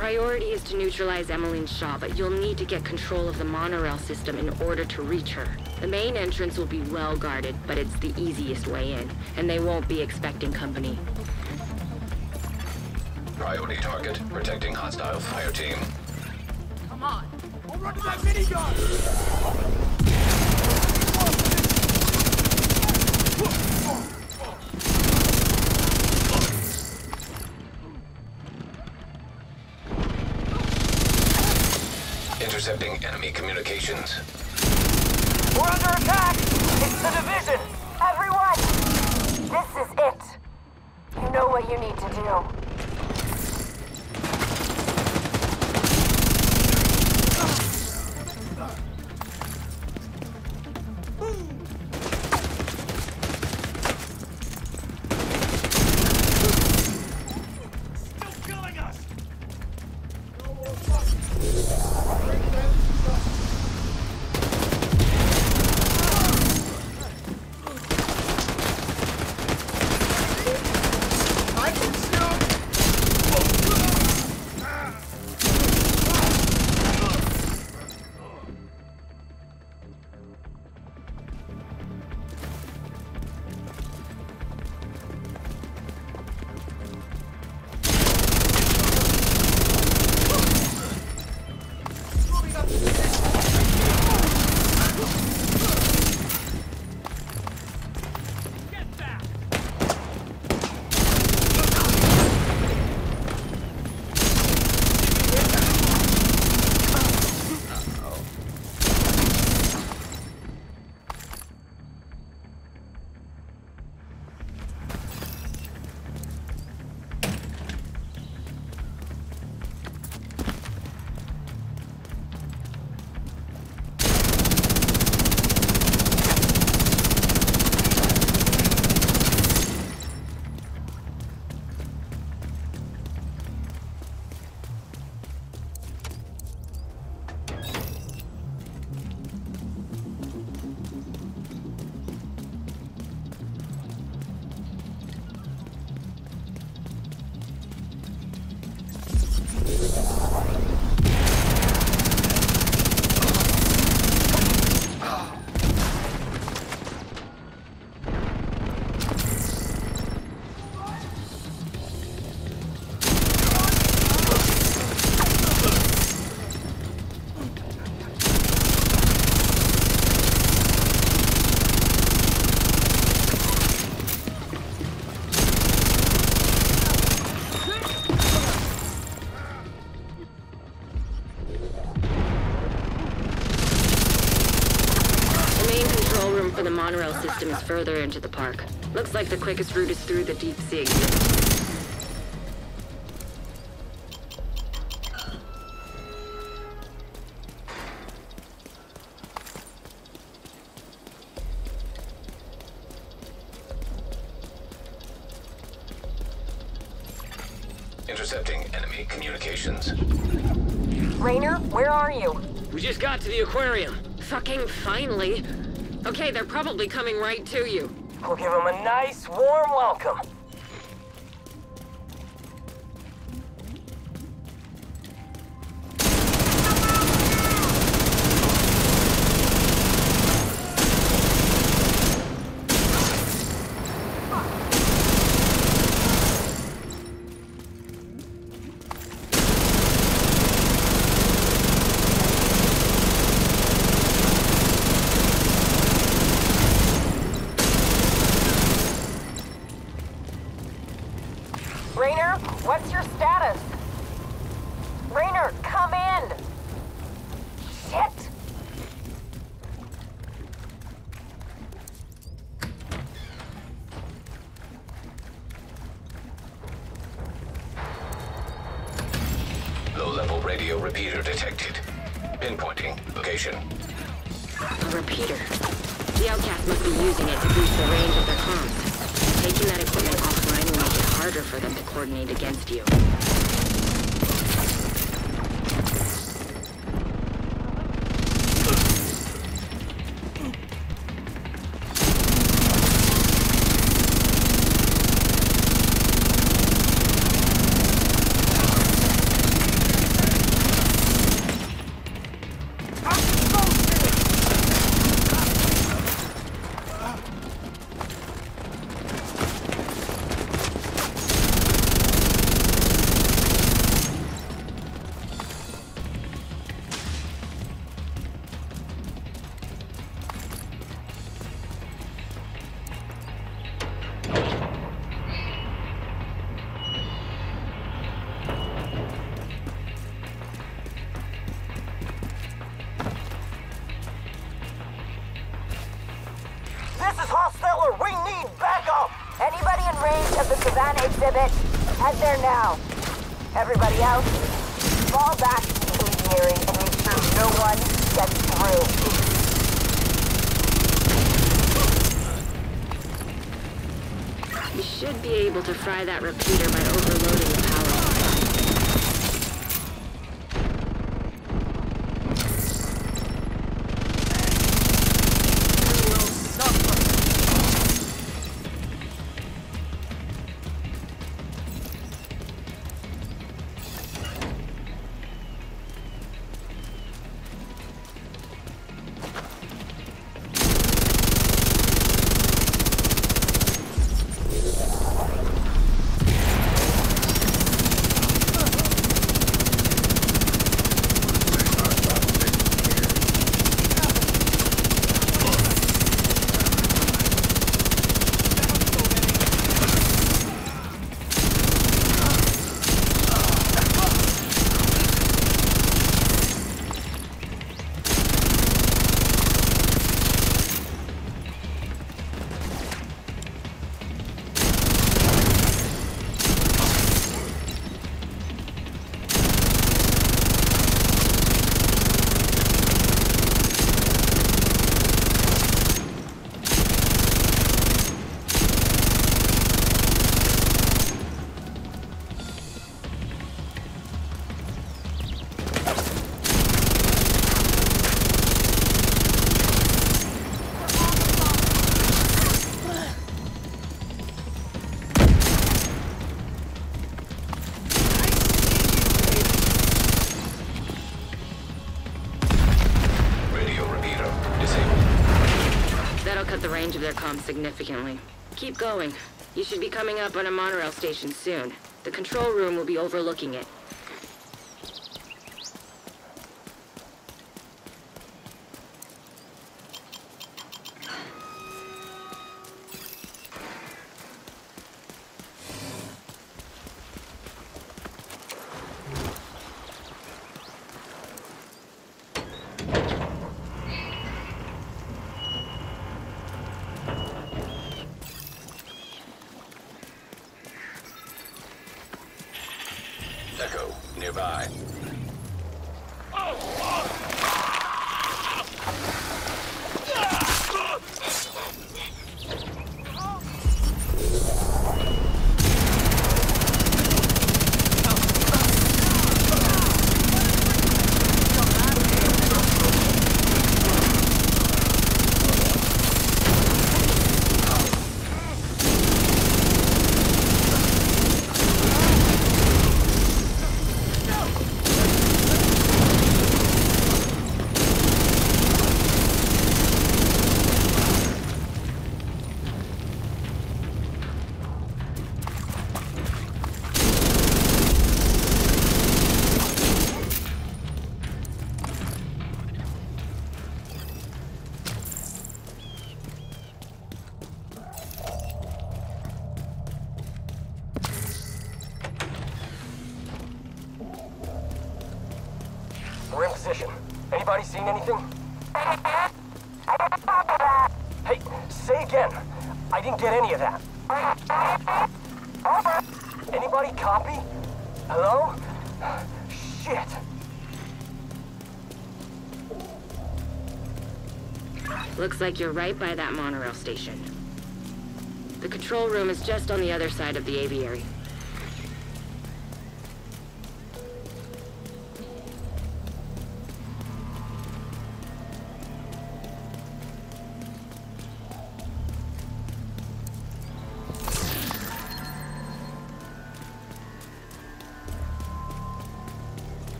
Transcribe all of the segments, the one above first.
Priority is to neutralize Emmeline Shaw, but you'll need to get control of the monorail system in order to reach her. The main entrance will be well guarded, but it's the easiest way in, and they won't be expecting company. Priority target, protecting hostile fire team. Come on! I'll run to that minigun! Intercepting enemy communications. We're under attack! It's the division! Everyone! This is it! You know what you need to do. For the monorail system is further into the park. Looks like the quickest route is through the deep sea exit. Intercepting enemy communications. Raynor, where are you? We just got to the aquarium. Fucking finally. Okay, they're probably coming right to you. We'll give them a nice, warm welcome. Raynor, what's your status? Raynor, come in! Shit! Low-level radio repeater detected. Pinpointing location. A repeater. The Outcast must be using it to boost the range of their comms. Taking that equipment offline will make it harder for them to coordinate against you. Anybody in range of the Savannah exhibit, head there now. Everybody else, fall back to the aviary and make sure no one gets through. You should be able to fry that repeater by overloading the power supply. Cut the range of their comms significantly. Keep going. You should be coming up on a monorail station soon. The control room will be overlooking it. Echo, nearby. We're in position. Anybody seen anything? Hey, say again. I didn't get any of that. Anybody copy? Hello? Shit. Looks like you're right by that monorail station. The control room is just on the other side of the aviary.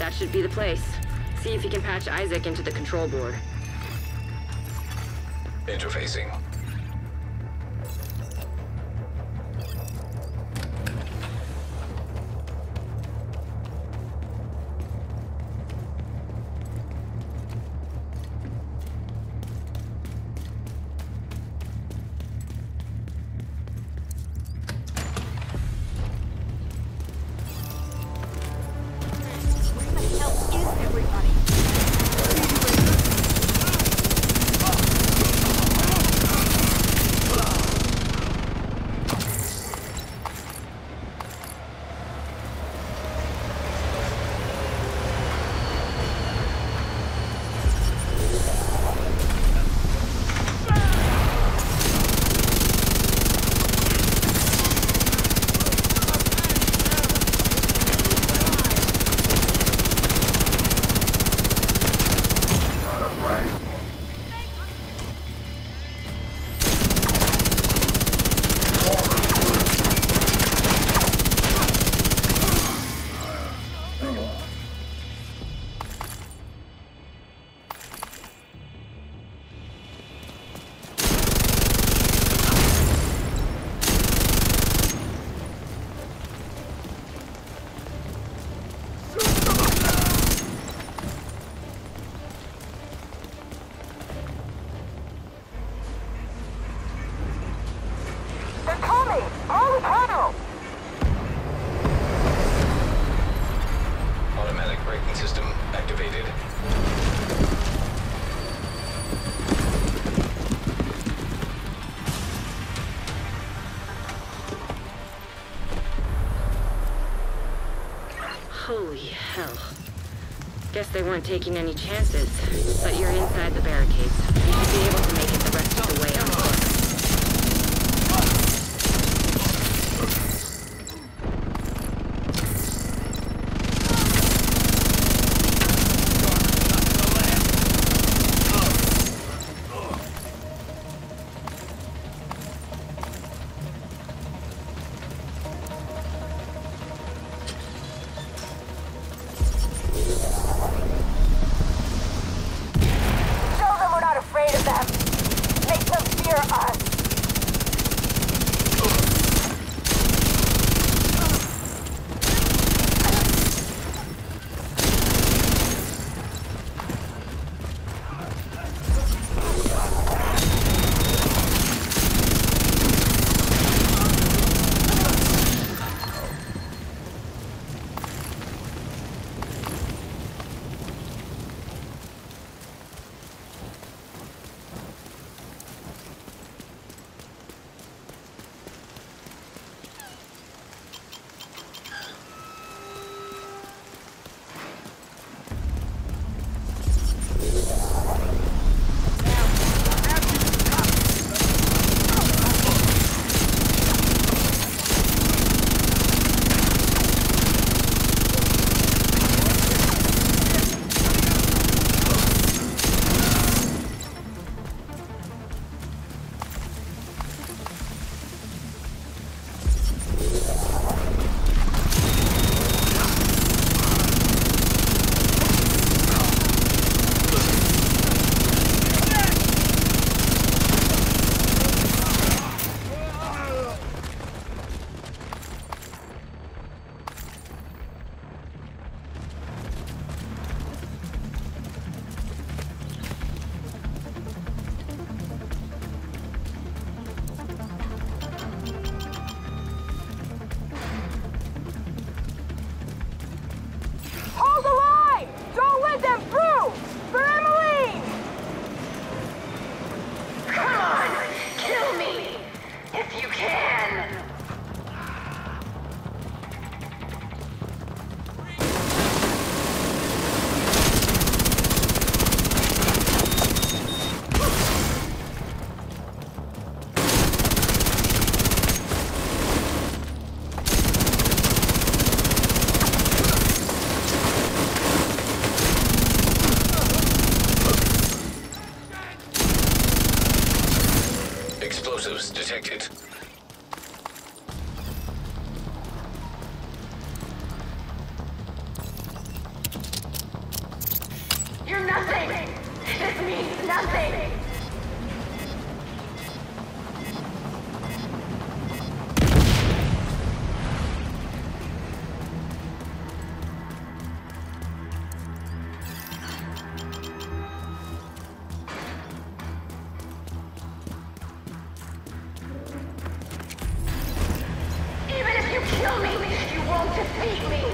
That should be the place. See if you can patch Isaac into the control board. Interfacing. Automatic braking system activated. Holy hell. Guess they weren't taking any chances. But you're inside the barricades. You should be able to make it the rest of the way on foot. Explosives detected. This means nothing! Even if you kill me, you won't defeat me!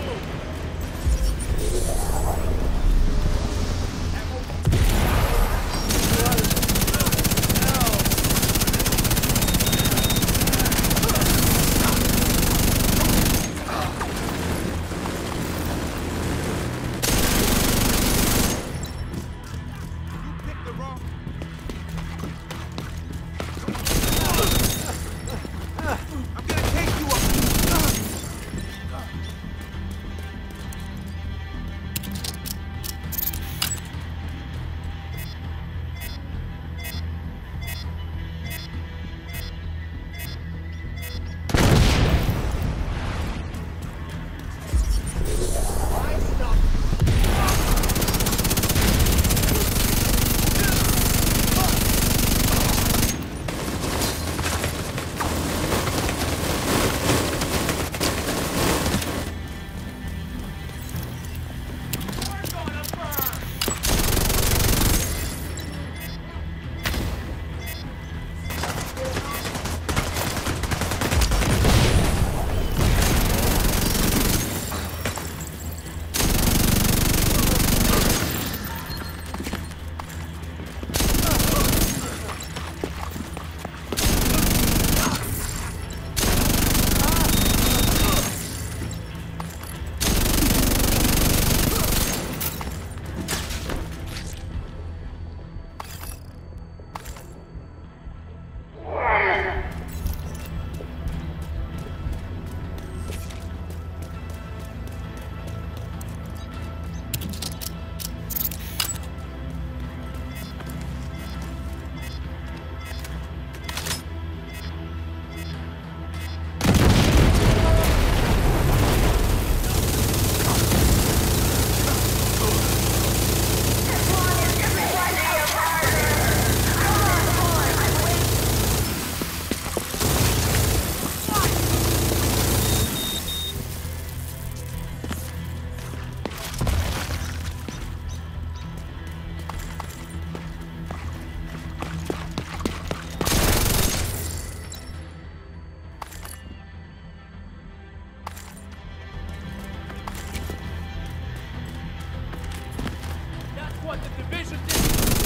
What the division did.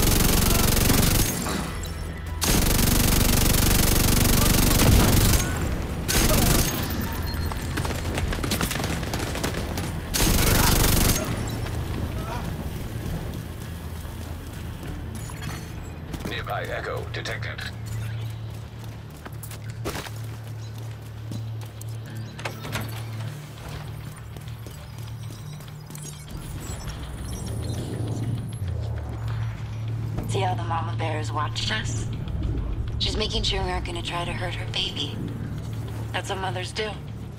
Nearby echo detected. See how the mama bears watched us? She's making sure we aren't gonna try to hurt her baby. That's what mothers do.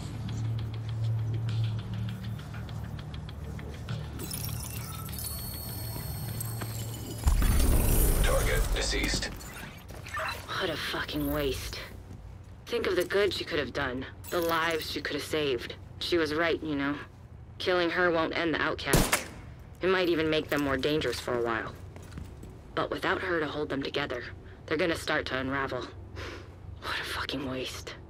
Target deceased. What a fucking waste. Think of the good she could have done, the lives she could have saved. She was right, you know. Killing her won't end the outcasts. It might even make them more dangerous for a while. But without her to hold them together, they're gonna start to unravel. What a fucking waste.